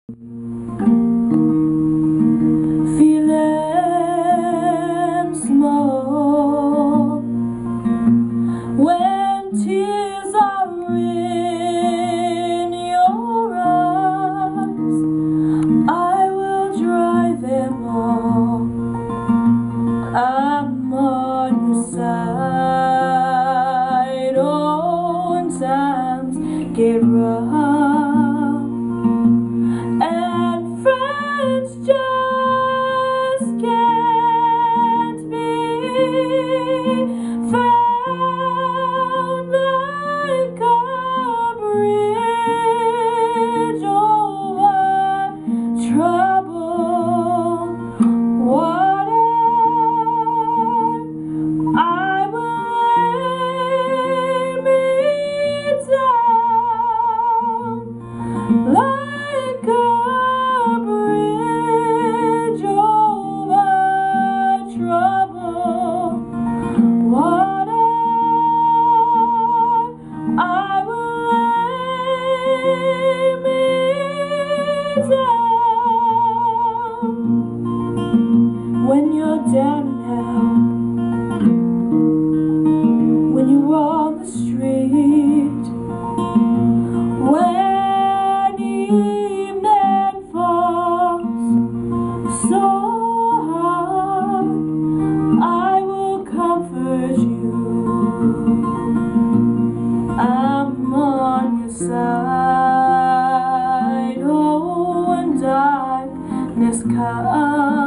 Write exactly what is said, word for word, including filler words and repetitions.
Feeling small when tears are in your eyes. I will dry them all. I'm on your side. Oh, when times get rough and friends just can't be found, like a bridge over troubled water. I will lay me down like a bridge over troubled water. I will lay me down when you're down and out, when you're on the street, when evening falls so hard. I will comfort you. I'm on your side. Oh, when darkness comes,